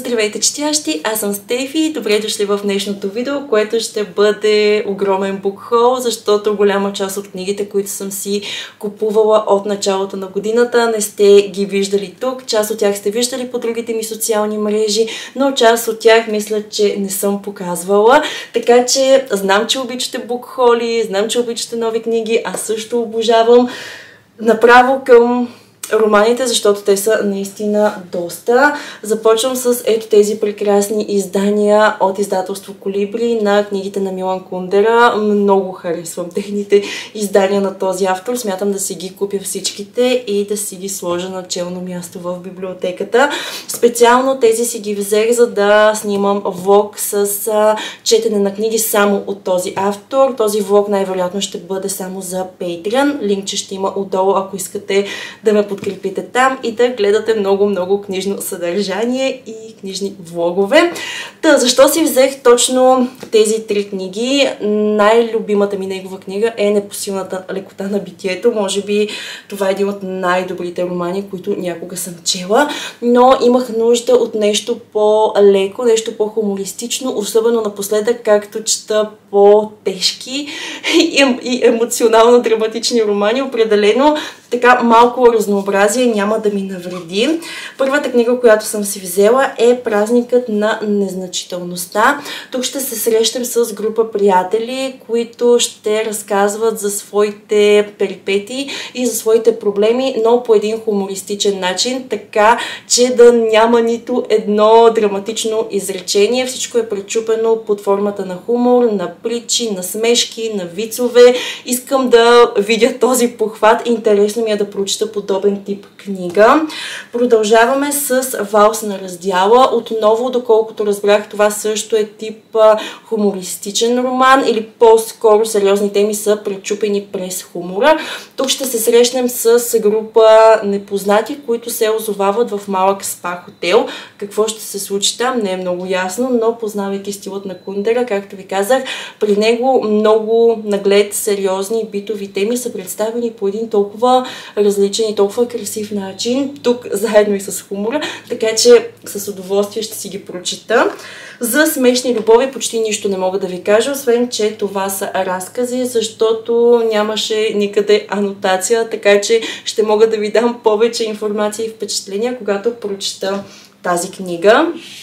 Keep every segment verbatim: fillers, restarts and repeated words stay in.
Здравейте, четящи! Аз съм Стефи. Добре дошли в днешното видео, което ще бъде огромен букхол, защото голяма част от книгите, които съм си купувала от началото на годината, не сте ги виждали тук. Част от тях сте виждали по другите ми социални мрежи, но част от тях мисля, че не съм показвала. Така че знам, че обичате букхоли, знам, че обичате нови книги. Аз също обожавам. Направо към романите, защото те са наистина доста. Започвам с ето тези прекрасни издания от издателство Колибри на книгите на Милан Кундера. Много харесвам техните издания на този автор. Смятам да си ги купя всичките и да си ги сложа на челно място в библиотеката. Специално тези си ги взех, за да снимам влог с а, четене на книги само от този автор. Този влог най-вероятно ще бъде само за Patreon. Линкче ще има отдолу, ако искате да ме подкрепите там и да гледате много-много книжно съдържание и книжни влогове. Та, защо си взех точно тези три книги? Най-любимата ми негова книга е Непосилната лекота на битието. Може би това е един от най-добрите романи, които някога съм чела, но имах нужда от нещо по-леко, нещо по-хумористично, особено напоследък, както чета по-тежки и емоционално драматични романи. Определено така малко разнообразие няма да ми навреди. Първата книга, която съм си взела, е Празникът на незначителността. Тук ще се срещам с група приятели, които ще разказват за своите перипетии и за своите проблеми, но по един хумористичен начин, така че да няма нито едно драматично изречение. Всичко е пречупено под формата на хумор, на притчи, на смешки, на вицове. Искам да видя този похват. Интересно ми е да прочита подобен тип книга. Продължаваме с Валс на раздяла. Отново, доколкото разбрах, това също е тип а, хумористичен роман или по-скоро сериозни теми са пречупени през хумора. Тук ще се срещнем с група непознати, които се озовават в малък спа хотел. Какво ще се случи там не е много ясно, но познавайки стилът на Кундера, както ви казах, при него много наглед сериозни битови теми са представени по един толкова различен и толкова красив начин, тук заедно и с хумора, така че с удоволствие ще си ги прочита. За смешни любови почти нищо не мога да ви кажа, освен че това са разкази, защото нямаше никъде анотация, така че ще мога да ви дам повече информация и впечатления, когато прочита тази книга.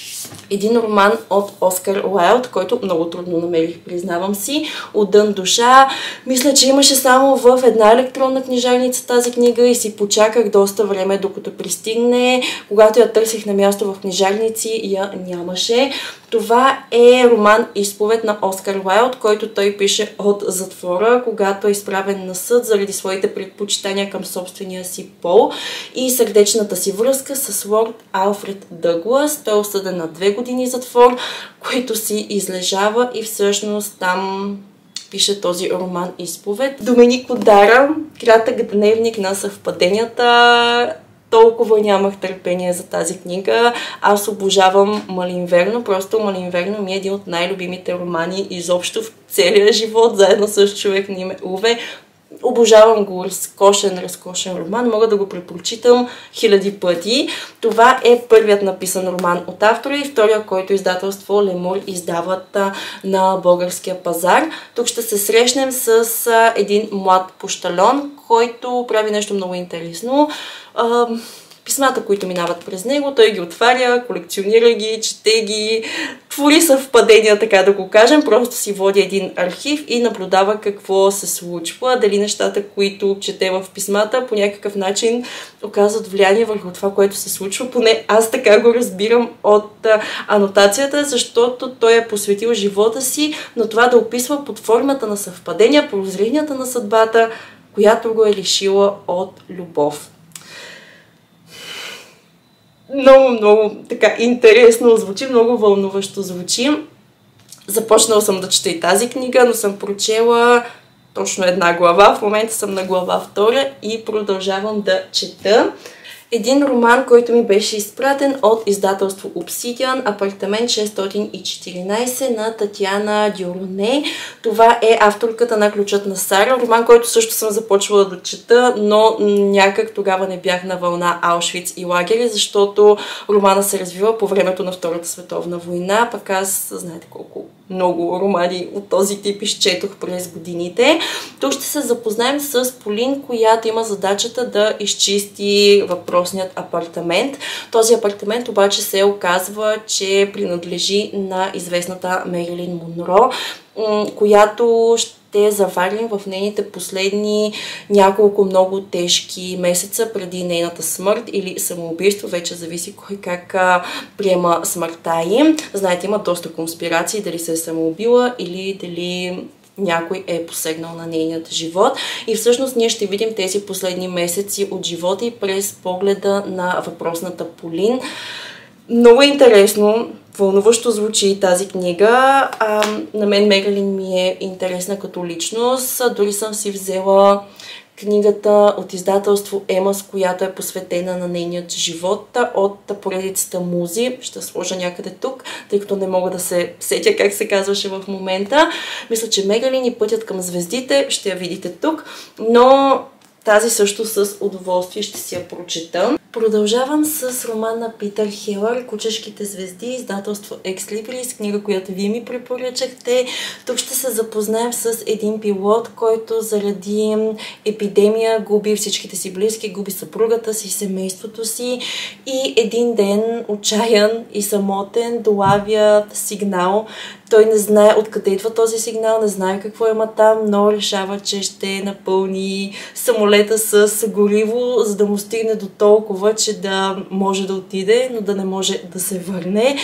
Един роман от Оскар Уайлд, който много трудно намерих, признавам си. Отдън душа. Мисля, че имаше само в една електронна книжарница тази книга и си почаках доста време, докато пристигне. Когато я търсих на място в книжарници, я нямаше. Това е роман изповед на Оскар Уайлд, който той пише от затвора, когато е изправен на съд заради своите предпочитания към собствения си пол и сърдечната си връзка с лорд Алфред Дъглас. Той е осъден на две години затвор, които си излежава и всъщност там пише този роман изповед. Доменико Дара, кратък дневник на съвпаденията. Толкова нямах търпение за тази книга. Аз обожавам Малинверно. Просто Малинверно ми е един от най-любимите романи изобщо в целия живот, заедно с човек на име Уве. Обожавам го, разкошен, разкошен роман. Мога да го препрочитам хиляди пъти. Това е първият написан роман от автора и втория, който издателство Лемур издават на българския пазар. Тук ще се срещнем с един млад пощальон, който прави нещо много интересно. Писмата, които минават през него, той ги отваря, колекционира ги, чете ги, твори съвпадения, така да го кажем, просто си води един архив и наблюдава какво се случва, дали нещата, които чете в писмата, по някакъв начин оказват влияние върху това, което се случва. Поне аз така го разбирам от анотацията, защото той е посветил живота си на това да описва под формата на съвпадения, прозренията на съдбата, която го е лишила от любов. Много, много така интересно звучи, много вълнуващо звучи. Започнала съм да чета и тази книга, но съм прочела точно една глава. В момента съм на глава втора и продължавам да чета. Един роман, който ми беше изпратен от издателство Obsidian, апартамент шестстотин и четиринайсет на Татяна Дюроне. Това е авторката на Ключът на Сара, роман, който също съм започвала да чета, но някак тогава не бях на вълна Аушвиц и лагери, защото романа се развива по времето на Втората световна война, пък аз, знаете колко много романи от този тип изчетох през годините. Тук ще се запознаем с Полин, която има задачата да изчисти въпросният апартамент. Този апартамент обаче се оказва, че принадлежи на известната Мерилин Монро, която ще заварим в нейните последни няколко много тежки месеца преди нейната смърт или самоубийство. Вече зависи кой как а, приема смъртта им. Знаете, има доста конспирации дали се е самоубила или дали някой е посегнал на нейният живот. И всъщност ние ще видим тези последни месеци от живота и през погледа на въпросната Полин. Много интересно, вълнуващо звучи тази книга. А, на мен Мерилин ми е интересна като личност. Дори съм си взела книгата от издателство Емас, която е посветена на нейният живот от поредицата Музи. Ще сложа някъде тук, тъй като не мога да се сетя как се казваше в момента. Мисля, че Мерилин и Пътят към звездите ще я видите тук, но тази също с удоволствие ще си я прочета. Продължавам с роман на Питър Хелър "Кучешките звезди", издателство Екс Либрис, книга, която вие ми препоръчахте. Тук ще се запознаем с един пилот, който заради епидемия губи всичките си близки, губи съпругата си, семейството си и един ден, отчаян и самотен, долавя сигнал. Той не знае откъде идва този сигнал, не знае какво има там, но решава, че ще напълни самолета с гориво, за да му стигне до толкова, че да може да отиде, но да не може да се върне.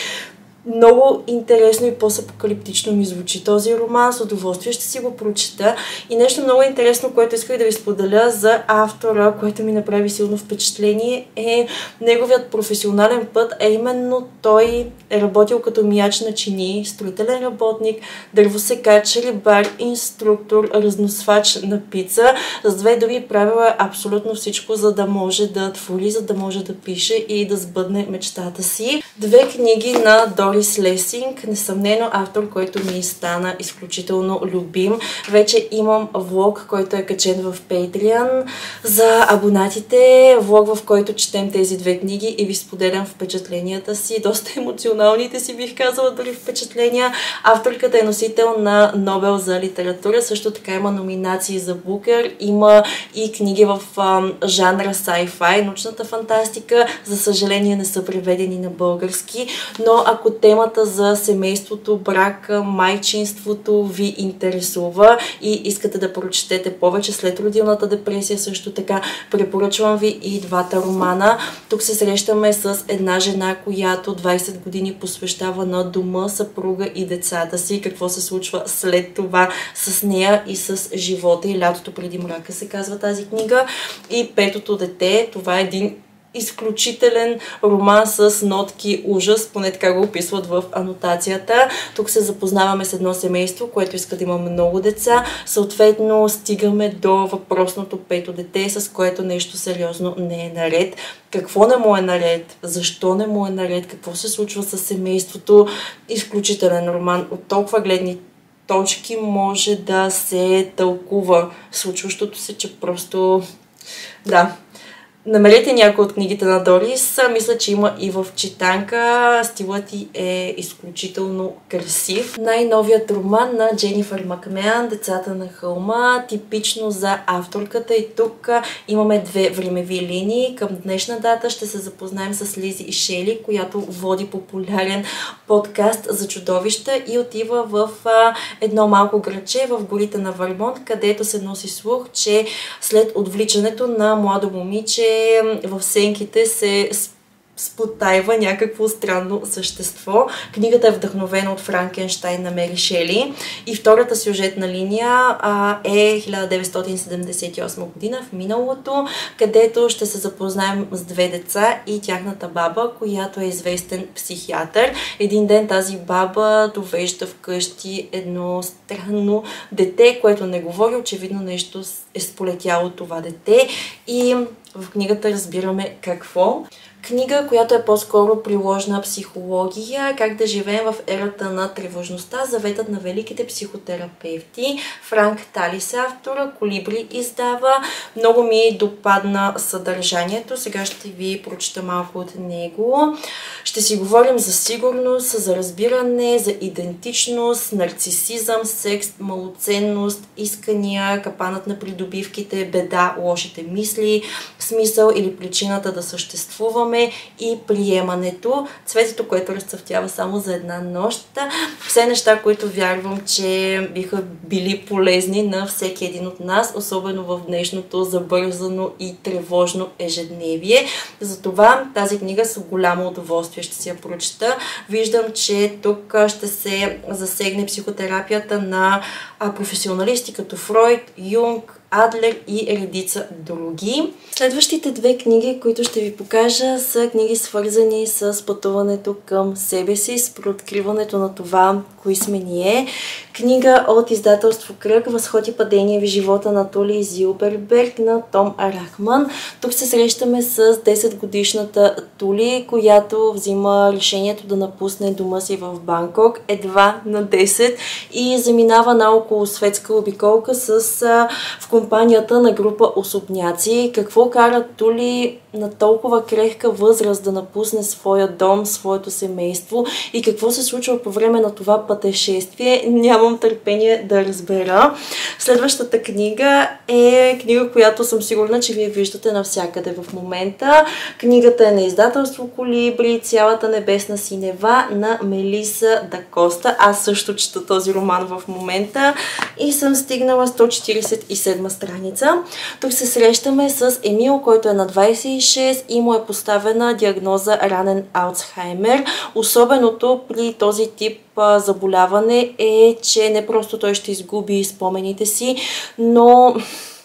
Много интересно и постапокалиптично ми звучи този роман, с удоволствие ще си го прочета. И нещо много интересно, което исках да ви споделя за автора, което ми направи силно впечатление, е неговият професионален път, а именно той е работил като мияч на чини, строителен работник, дървосекач, рибар, инструктор, разносвач на пица. С две думи правила е абсолютно всичко, за да може да твори, за да може да пише и да сбъдне мечтата си. Две книги на Дорис Лесинг, несъмнено автор, който ми стана изключително любим. Вече имам влог, който е качен в Patreon за абонатите. Влог, в който четем тези две книги и ви споделям впечатленията си. Доста емоционалните си, бих казала, дори впечатления. Авторката е носител на Нобел за литература. Също така има номинации за Букър. Има и книги в ам, жанра sci-fi, научната фантастика. За съжаление не са преведени на български, но ако темата за семейството, брака, майчинството ви интересува и искате да прочетете повече след родилната депресия, също така препоръчвам ви и двата романа. Тук се срещаме с една жена, която двайсет години посвещава на дома, съпруга и децата си. Какво се случва след това с нея и с живота и лятото преди мрака се казва тази книга. И Петото дете, това е един изключителен роман с нотки ужас, поне така го описват в анотацията. Тук се запознаваме с едно семейство, което иска да има много деца. Съответно стигаме до въпросното пето дете, с което нещо сериозно не е наред. Какво не му е наред? Защо не му е наред? Какво се случва с семейството? Изключителен роман. От толкова гледни точки може да се тълкува случващото се, че просто да. Намерете някои от книгите на Дорис. Мисля, че има и в читанка. Стилът й е изключително красив. Най-новият роман на Дженифър Макмеан "Децата на хълма", типично за авторката. И тук имаме две времеви линии. Към днешна дата ще се запознаем с Лизи и Шели, която води популярен подкаст за чудовища и отива в едно малко градче в горите на Вермонт, където се носи слух, че след отвличането на младо момиче в сенките се спотайва някакво странно същество. Книгата е вдъхновена от Франкенщайн на Мери Шели и втората сюжетна линия а, е хиляда деветстотин седемдесет и осма година, в миналото, където ще се запознаем с две деца и тяхната баба, която е известен психиатър. Един ден тази баба довежда вкъщи едно странно дете, което не говори, очевидно нещо е сполетяло това дете и В книгата разбираме какво. Книга, която е по-скоро приложна психология, как да живеем в ерата на тревожността, заветът на великите психотерапевти. Франк Талис е автора, Колибри издава. Много ми допадна съдържанието. Сега ще ви прочета малко от него. Ще си говорим за сигурност, за разбиране, за идентичност, нарцисизъм, секс, малоценност, искания, капанът на придобивките, беда, лошите мисли, смисъл или причината да съществуваме и приемането, цветето, което разцъфтява само за една нощ. Все неща, които вярвам, че биха били полезни на всеки един от нас, особено в днешното забързано и тревожно ежедневие. Затова тази книга с голямо удоволствие ще си я прочета. Виждам, че тук ще се засегне психотерапията на професионалисти като Фройд, Юнг, Адлер и редица други. Следващите две книги, които ще ви покажа, са книги свързани с пътуването към себе си, с прооткриването на това, кои сме ние. Книга от издателство Кръг, Възход и падение в живота на Тули Зилберберг на Том Арахман. Тук се срещаме с десет годишната Тули, която взима решението да напусне дома си в Банкок едва на десет и заминава на около светска обиколка с, а, в компанията на група особняци. Какво кара Тули на толкова крехка възраст да напусне своя дом, своето семейство и какво се случва по време на това пътешествие? Нямам търпение да разбера. Следващата книга е книга, която съм сигурна, че вие виждате навсякъде в момента. Книгата е на издателство Колибри, Цялата небесна синева на Мелиса да Коста. Аз също чета този роман в момента и съм стигнала сто четиридесет и седма страница. Тук се срещаме с Емил, който е на двадесет и шест и му е поставена диагноза ранен Алцхаймер. Особеното при този тип заболяване е, че не просто той ще изгуби спомените си, но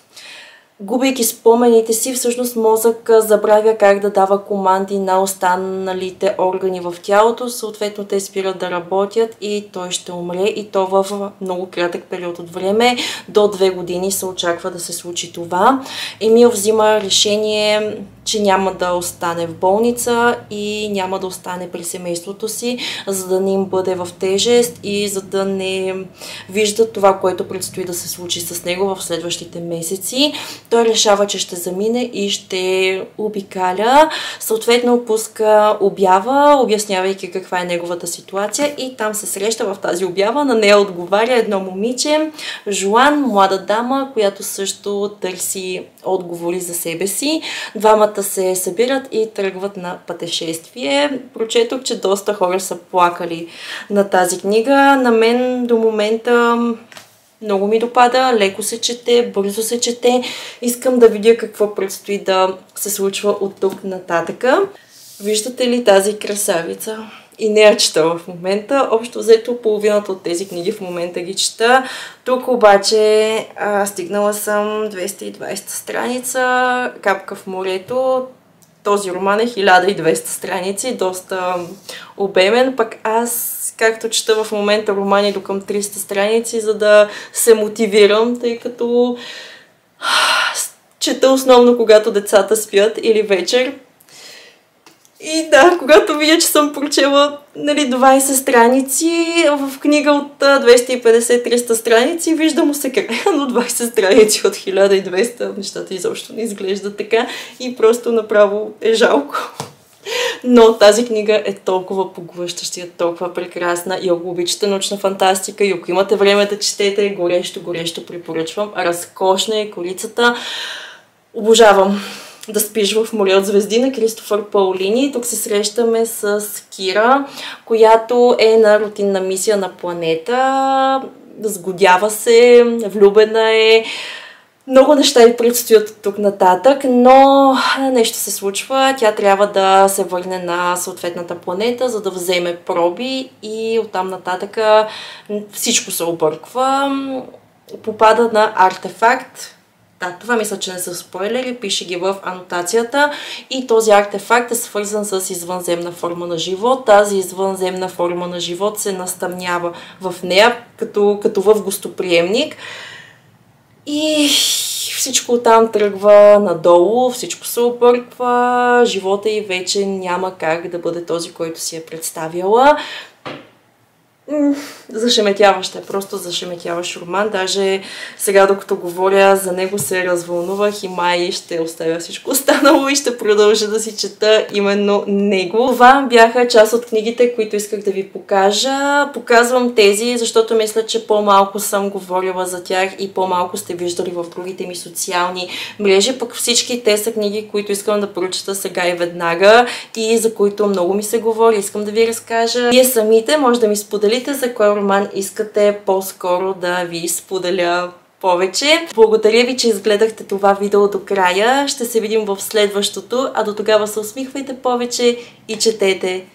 губейки спомените си, всъщност мозък забравя как да дава команди на останалите органи в тялото, съответно те спират да работят и той ще умре, и то в много кратък период от време. До две години се очаква да се случи това. Емил взима решение, че няма да остане в болница и няма да остане при семейството си, за да не им бъде в тежест и за да не виждат това, което предстои да се случи с него в следващите месеци. Той решава, че ще замине и ще обикаля. Съответно пуска обява, обяснявайки каква е неговата ситуация, и там се среща в тази обява. На нея отговаря едно момиче, Жуан, млада дама, която също търси отговори за себе си. Двамата се събират и тръгват на пътешествие. Прочетох, че доста хора са плакали на тази книга. На мен до момента много ми допада, леко се чете, бързо се чете. Искам да видя какво предстои да се случва от тук нататъка. Виждате ли тази красавица? И не я чета в момента. Общо взето половината от тези книги в момента ги чета. Тук обаче а, стигнала съм двеста и двадесета страница, Капка в морето. Този роман е хиляда и двеста страници, доста обемен, пък аз както чета в момента романи до към триста страници, за да се мотивирам, тъй като чета основно когато децата спят или вечер. И да, когато видя, че съм прочела нали, двадесет страници, в книга от двеста и петдесет до триста страници, виждам се края, но двадесет страници от хиляда и двеста, нещата изобщо не изглеждат така и просто направо е жалко. Но тази книга е толкова поглъщаща, толкова прекрасна и ако обичате научна фантастика и ако имате време да четете, горещо, горещо препоръчвам. Разкошна е корицата. Обожавам Да спиш в море от звезди на Кристофър Паулини. Тук се срещаме с Кира, която е на рутинна мисия на планета. Сгодява се, влюбена е. Много неща й предстоят тук нататък, но нещо се случва. Тя трябва да се върне на съответната планета, за да вземе проби и оттам нататък всичко се обърква. Попада на артефакт. Да, това мисля, че не са спойлери, пише ги в анотацията. И този артефакт е свързан с извънземна форма на живот. Тази извънземна форма на живот се настъмнява в нея, като, като в гостоприемник. И всичко там тръгва надолу, всичко се обърква, живота й вече няма как да бъде този, който си е представяла. Зашеметяващ е, просто зашеметяващ роман. Даже сега, докато говоря за него, се развълнувах и май ще оставя всичко останало и ще продължа да си чета именно него. Това бяха част от книгите, които исках да ви покажа. Показвам тези, защото мисля, че по-малко съм говорила за тях и по-малко сте виждали в другите ми социални мрежи. Пък всички те са книги, които искам да прочета сега и веднага и за които много ми се говори. Искам да ви разкажа. Вие самите може да ми споделите за кой роман искате по-скоро да ви споделя повече. Благодаря ви, че изгледахте това видео до края. Ще се видим в следващото, а до тогава се усмихвайте повече и четете.